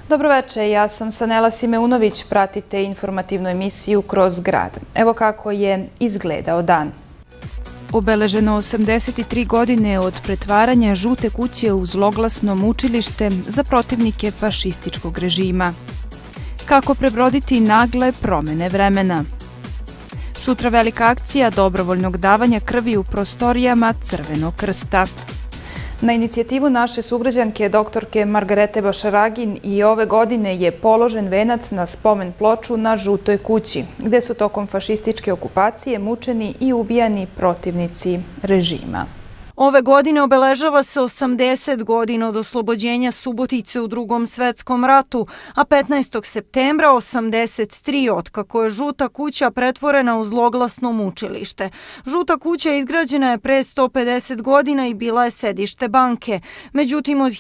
Dobroveče, ja sam Sanela Simeunović, pratite informativnu emisiju Kroz grad. Evo kako je izgledao dan. Obeleženo 83 godine od pretvaranja Žute kuće u zloglasno mučilište za protivnike fašističkog režima. Kako prebroditi nagle promene vremena. Sutra velika akcija dobrovoljnog davanja krvi u prostorijama Crvenog krsta. Na inicijativu naše sugrađanke doktorke Margarete Bašaragin i ove godine je položen venac na spomen ploču na Žutoj kući, gde su tokom fašističke okupacije mučeni i ubijani protivnici režima. Ove godine obeležava se 80 godina od oslobođenja Subotice u Drugom svetskom ratu, a 15. septembra 83 otkako je Žuta kuća pretvorena u zloglasno mučilište. Žuta kuća izgrađena je pre 150 godina i bila je sedište banke. Međutim, od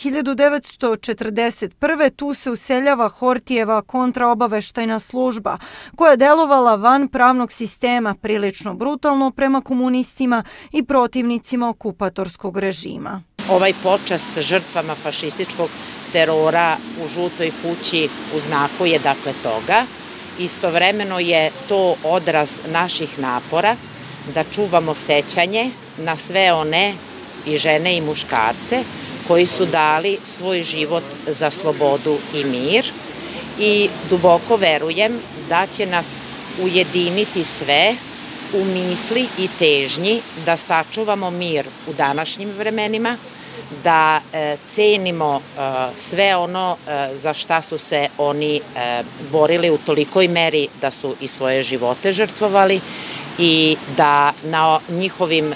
1941. tu se useljava Hortijeva kontraobaveštajna služba, koja je delovala van pravnog sistema, prilično brutalno prema komunistima i protivnicima okupatorskog režima. Ovaj počast žrtvama fašističkog terora u Žutoj kući u znaku je dakle toga. Istovremeno je to odraz naših napora da čuvamo sećanje na sve one i žene i muškarce koji su dali svoj život za slobodu i mir i duboko verujem da će nas ujediniti sve u misli i težnji da sačuvamo mir u današnjim vremenima, da cenimo sve ono za šta su se oni borili u tolikoj meri da su i svoje živote žrtvovali i da na njihovim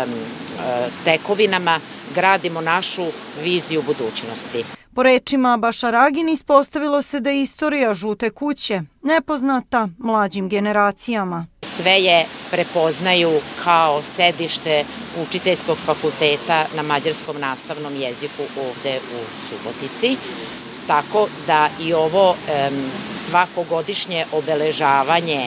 tekovinama gradimo našu viziju budućnosti. Po rečima Bašaragin ispostavilo se da je istorija Žute kuće nepoznata mlađim generacijama. Sve je prepoznaju kao sedište Učiteljskog fakulteta na mađarskom nastavnom jeziku ovde u Subotici. Tako da i ovo svakogodišnje obeležavanje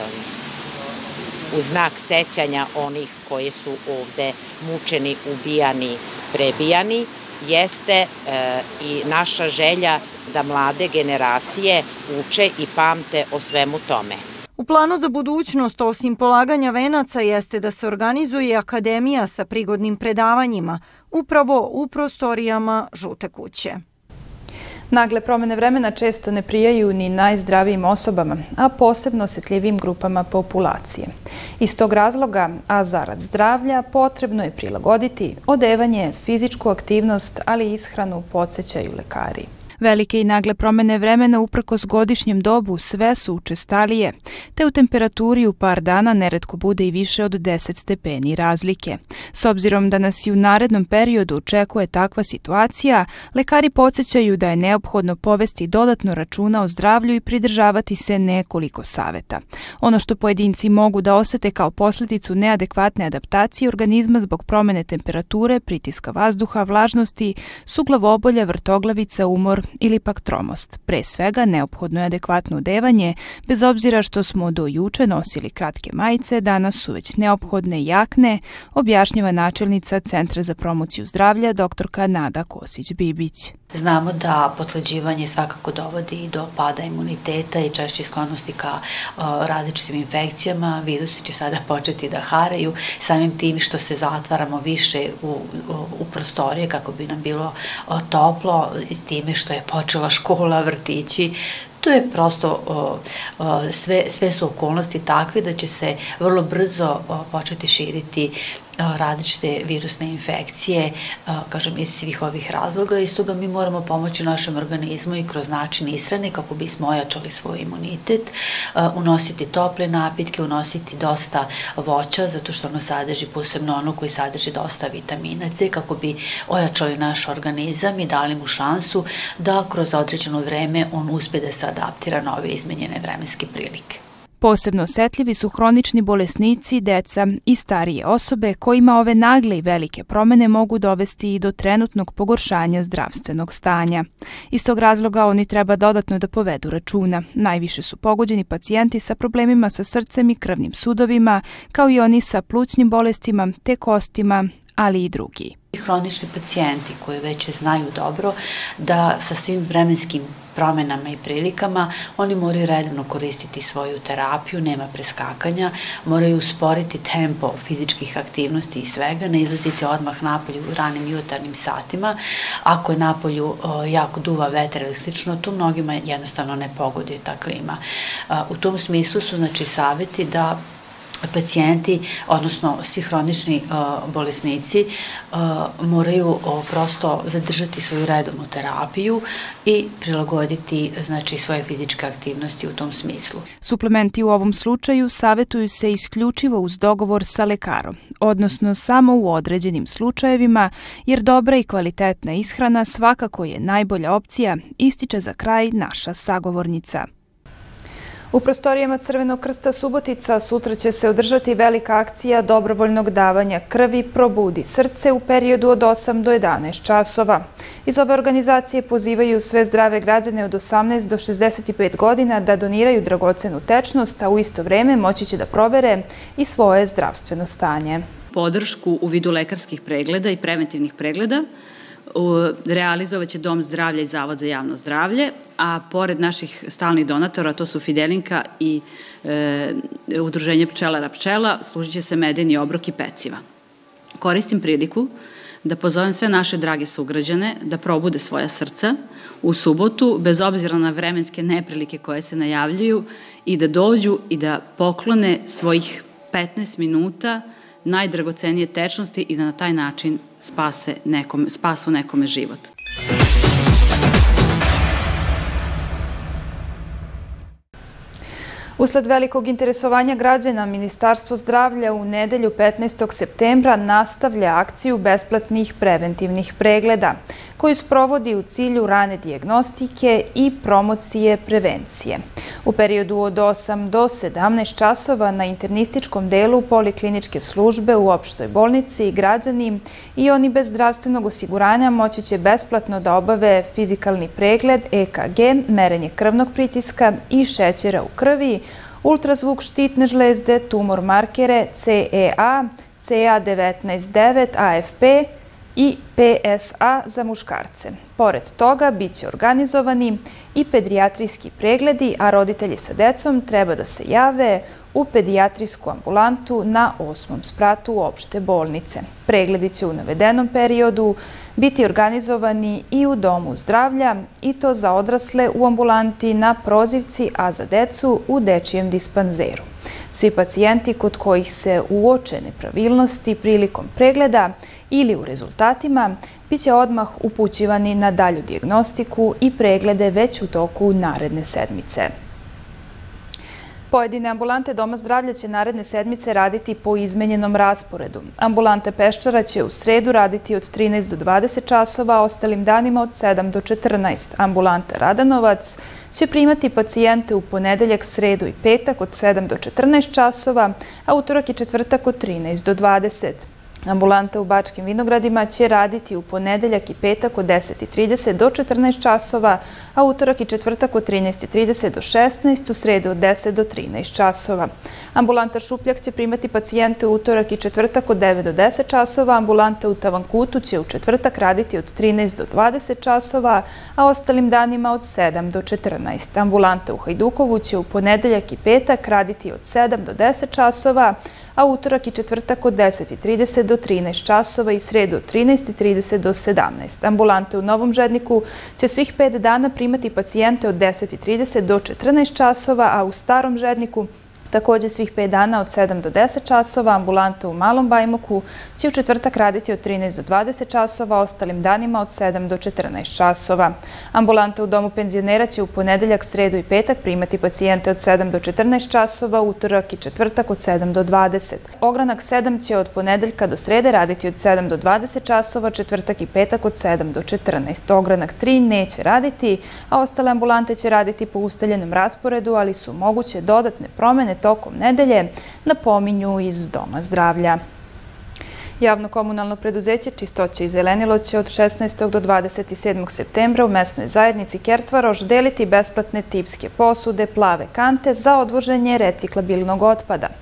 u znak sećanja onih koji su ovde mučeni, ubijani, prebijani, jeste i naša želja da mlade generacije uče i pamte o svemu tome. U planu za budućnost, osim polaganja venaca, jeste da se organizuje akademija sa prigodnim predavanjima, upravo u prostorijama Žute kuće. Nagle promene vremena često ne prijaju ni najzdravijim osobama, a posebno osetljivim grupama populacije. Iz tog razloga, a zarad zdravlja, potrebno je prilagoditi odevanje, fizičku aktivnost, ali i ishranu, podsećaju lekari. Velike i nagle promene vremena uprkos godišnjem dobu sve su učestalije, te u temperaturi u par dana neretko bude i više od 10 stepeni razlike. S obzirom da nas i u narednom periodu očekuje takva situacija, lekari podsećaju da je neophodno povesti dodatno računa o zdravlju i pridržavati se nekoliko saveta. Ono što pojedinci mogu da osete kao posljedicu neadekvatne adaptacije organizma zbog promene temperature, pritiska vazduha, vlažnosti su glavobolja, vrtoglavica, umor ili pak tromost. Pre svega, neophodno je adekvatno odevanje, bez obzira što smo do juče nosili kratke majice, danas su već neophodne jakne, objašnjava načelnica Centra za promociju zdravlja doktorka Nada Kosić-Bibić. Znamo da potlađivanje svakako dovodi i do pada imuniteta i češće sklonosti ka različitim infekcijama. Virusi će sada početi da haraju, samim tim što se zatvaramo više u prostorije kako bi nam bilo toplo, i time što je počela škola, vrtići. To je prosto, sve su okolnosti takve da će se vrlo brzo početi širiti različite virusne infekcije, kažem, iz svih ovih razloga. Iz toga mi moramo pomoći našem organizmu i kroz način ishrane kako bismo ojačali svoj imunitet, unositi tople napitke, unositi dosta voća, zato što ono sadrži, posebno ono koji sadrži dosta vitamina C, kako bi ojačali naš organizam i dali mu šansu da kroz određeno vreme on uspe da se adaptira na ove izmenjene vremenske prilike. Posebno osetljivi su hronični bolesnici, deca i starije osobe kojima ove nagle i velike promene mogu dovesti i do trenutnog pogoršanja zdravstvenog stanja. Iz tog razloga oni treba dodatno da povedu računa. Najviše su pogođeni pacijenti sa problemima sa srcem i krvnim sudovima, kao i oni sa plućnim bolestima te kostima, ali i drugi. Hronični pacijenti koji već znaju dobro da sa svim vremenskim promenama i prilikama oni moraju redovno koristiti svoju terapiju, nema preskakanja, moraju usporiti tempo fizičkih aktivnosti i svega, ne izlaziti odmah napolju u ranim jutarnjim satima. Ako je napolju jako duva vetar ili slično, tu mnogima jednostavno ne pogodi ta klima. U tom smislu su savjeti da pacijenti, odnosno svi hronični bolesnici moraju prosto zadržati svoju redovnu terapiju i prilagoditi svoje fizičke aktivnosti u tom smislu. Suplementi u ovom slučaju savjetuju se isključivo uz dogovor sa lekarom, odnosno samo u određenim slučajevima, jer dobra i kvalitetna ishrana svakako je najbolja opcija, ističe za kraj naša sagovornica. U prostorijama Crvenog krsta Subotica sutra će se održati velika akcija dobrovoljnog davanja krvi Probudi srce u periodu od 8 do 11 časova. Iz ove organizacije pozivaju sve zdrave građane od 18 do 65 godina da doniraju dragocenu tečnost, a u isto vreme moći će da provere i svoje zdravstveno stanje. Podršku u vidu lekarskih pregleda i preventivnih pregleda realizovat će Dom zdravlja i Zavod za javno zdravlje, a pored naših stalnih donatora, to su Fidelinka i Udruženje pčelara pčela, služit će se medeni obrok i peciva. Koristim priliku da pozovem sve naše drage sugrađane da probude svoja srca u subotu, bez obzira na vremenske neprilike koje se najavljuju, i da dođu i da poklone svojih 15 minuta najdragocenije tečnosti i da na taj način spasu nekome život. Usled velikog interesovanja građana, Ministarstvo zdravlja u nedelju 15. septembra nastavlja akciju besplatnih preventivnih pregleda, koju sprovodi u cilju rane dijagnostike i promocije prevencije. U periodu od 8 do 17 časova na internističkom delu polikliničke službe u opštoj bolnici građani i oni bez zdravstvenog osiguranja moći će besplatno da obave fizikalni pregled EKG, merenje krvnog pritiska i šećera u krvi, ultrazvuk štitne žlezde, tumor markere CEA, CA19-9, AFP i PSA za muškarce. Pored toga, bit će organizovani i pedijatrijski pregledi, a roditelji sa decom treba da se jave u pedijatrijsku ambulantu na 8. spratu opšte bolnice. Pregledi će u navedenom periodu biti organizovani i u Domu zdravlja, i to za odrasle u ambulanti na Prozivci, a za decu u dečijem dispanzeru. Svi pacijenti kod kojih se uoče nepravilnosti prilikom pregleda ili u rezultatima biće odmah upućivani na dalju dijagnostiku i preglede već u toku naredne sedmice. Pojedine ambulante Doma zdravlja će naredne sedmice raditi po izmenjenom rasporedu. Ambulante Peščara će u sredu raditi od 13 do 20 časova, a ostalim danima od 7 do 14. Ambulanta Radanovac će primati pacijente u ponedeljak, sredu i petak od 7 do 14 časova, a utorak i četvrtak od 13 do 20. Ambulanta u Bačkim Vinogradima će raditi u ponedeljak i petak od 10:30 do 14 časova, a utorak i četvrtak od 13:30 do 16, u sredu od 10 do 13 časova. Ambulanta Šupljak će primati pacijente u utorak i četvrtak od 9 do 10 časova, ambulanta u Tavankutu će u četvrtak raditi od 13 do 20 časova, a ostalim danima od 7 do 14. Ambulanta u Hajdukovu će u ponedeljak i petak raditi od 7 do 10 časova, a utorak i četvrtak od 10:30 do 13 časova i sredu od 13:30 do 17. Ambulante u Novom Žedniku će svih 5 dana primati pacijente od 10:30 do 14 časova, a u Starom Žedniku također svih 5 dana od 7 do 10 časova. Ambulanta u Malom Bajmoku će u četvrtak raditi od 13 do 20 časova, ostalim danima od 7 do 14 časova. Ambulanta u Domu penzionera će u ponedeljak, sredu i petak primati pacijente od 7 do 14 časova, utorak i četvrtak od 7 do 20. Ogranak 7 će od ponedeljka do srede raditi od 7 do 20 časova, četvrtak i petak od 7 do 14. Ogranak 3 neće raditi, a ostale ambulante će raditi po ustaljenom rasporedu, ali su moguće dodatne promene tokom nedelje, napominju iz Doma zdravlja. Javno komunalno preduzeće Čistoća i zelenilo će od 16. do 27. septembra u mesnoj zajednici Kertvaroš deliti besplatne tipske posude plave kante za odvoženje reciklabilnog otpada.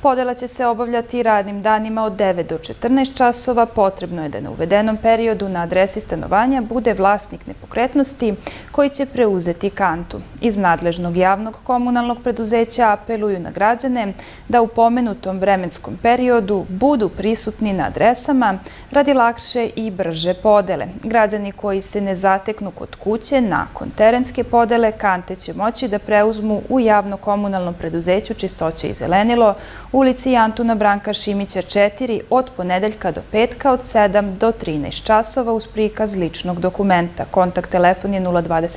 Podela će se obavljati radnim danima od 9 do 14 časova. Potrebno je da na uvedenom periodu na adresi stanovanja bude vlasnik nepokretnosti koji će preuzeti kantu. Iz nadležnog javnog komunalnog preduzeća apeluju na građane da u pomenutom vremenskom periodu budu prisutni na adresama radi lakše i brže podele. Građani koji se ne zateknu kod kuće nakon terenske podele kante će moći da preuzmu u javno-komunalnom preduzeću Čistoća i zelenilo, ulici Antuna Branka Šimića 4 od ponedeljka do petka od 7 do 13 časova uz prikaz ličnog dokumenta. Kontakt telefon je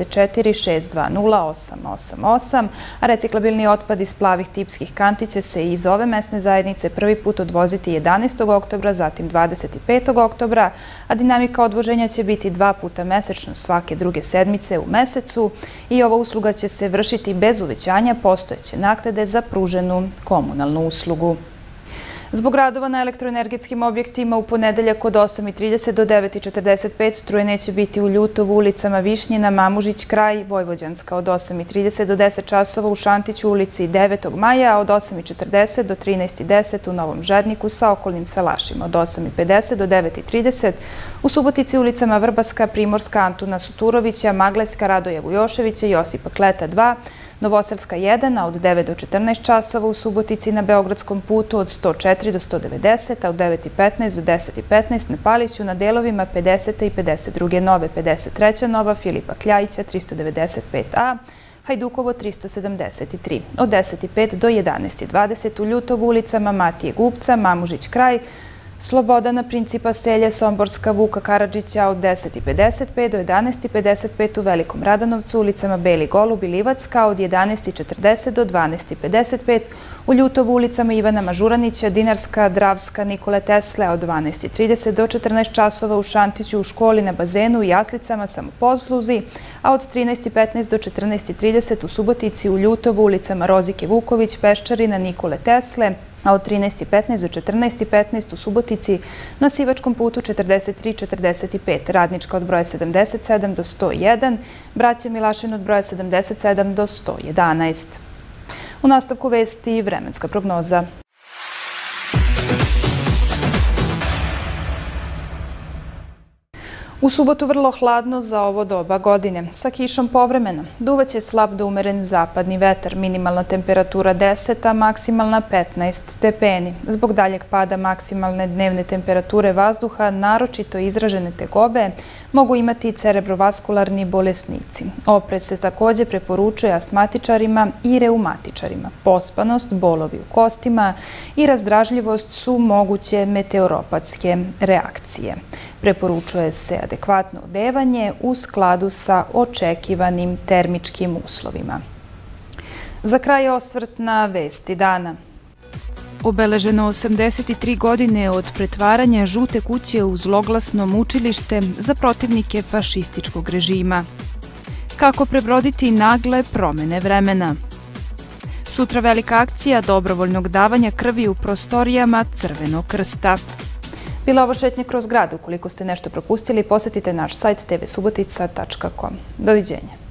024 620 888, a reciklabilni otpad iz plavih tipskih kanti će se iz ove mesne zajednice prvi put odvoziti 11. oktobra, zatim 25. oktobra, a dinamika odvoženja će biti 2 puta mesečno svake druge sedmice u mesecu i ova usluga će se vršiti bez uvećanja postojeće naknade za pruženu komunalnu uslugu. Zbog radova na elektroenergetskim objektima u ponedeljak od 8:30 do 9:45 struje neće biti u Ljutovu, ulicama Višnjina, Mamužić kraj, Vojvođanska od 8:30 do 10 časova u Šantiću, ulici 9. maja, a od 8:40 do 13:10 u Novom Žedniku sa okolnim salašima, od 8:50 do 9:30 u Subotici, ulicama Vrbaska, Primorska, Antuna Suturovića, Maglajska, Radoja Vujoševića, Josipa Kleta 2, Novoselska 1, a od 9 do 14 časova u Subotici na Beogradskom putu od 104 do 190, a od 9:15 do 10:15 na Paliću na delovima 50. i 52. nove, 53. nova, Filipa Kljajića 395a, Hajdukovo 373, od 10:05 do 11:20 u Ljutovu, ulicama Matije Gupca, Mamužić kraj, Slobodana Principa Selje, Somborska, Vuka Karadžića od 10:55 do 11:55 u Velikom Radanovcu, ulicama Beli Golub i Livacka od 11:40 do 12:55 u Ljutovu, ulicama Ivana Mažuranića, Dinarska, Dravska, Nikole Tesle od 12:30 do 14 časova u Šantiću, u školi, na bazenu i jaslicama, Samopozluzi, a od 13:15 do 14:30 u Subotici, u Ljutovu, ulicama Rozike Vuković, Peščarina, Nikole Tesle, a od 13:15 do 14:15 u Subotici na Sivačkom putu 43-45, Radnička od broja 77 do 101, Braće Milašin od broja 77 do 111. U nastavku vesti i vremenska prognoza. U subotu vrlo hladno za ovo doba godine, sa kišom povremeno. Duvaće slab do umeren zapadni vetar, minimalna temperatura 10, a maksimalna 15 stepeni. Zbog daljeg pada maksimalne dnevne temperature vazduha, naročito izražene tegobe, mogu imati cerebrovaskularni bolesnici. Oprez se također preporučuje astmatičarima i reumatičarima. Pospanost, bolovi u kostima i razdražljivost su moguće meteoropatske reakcije. Preporučuje se adekvatno odevanje u skladu sa očekivanim termičkim uslovima. Za kraj osvrt na vesti dana. Obeleženo 83 godine od pretvaranja Žute kuće u zloglasno mučilište za protivnike fašističkog režima. Kako prebroditi nagle promene vremena? Sutra velika akcija dobrovoljnog davanja krvi u prostorijama Crvenog krsta. Bila ovo šetnja kroz grad. Ukoliko ste nešto propustili, posetite naš sajt tvsubotica.com. Doviđenja.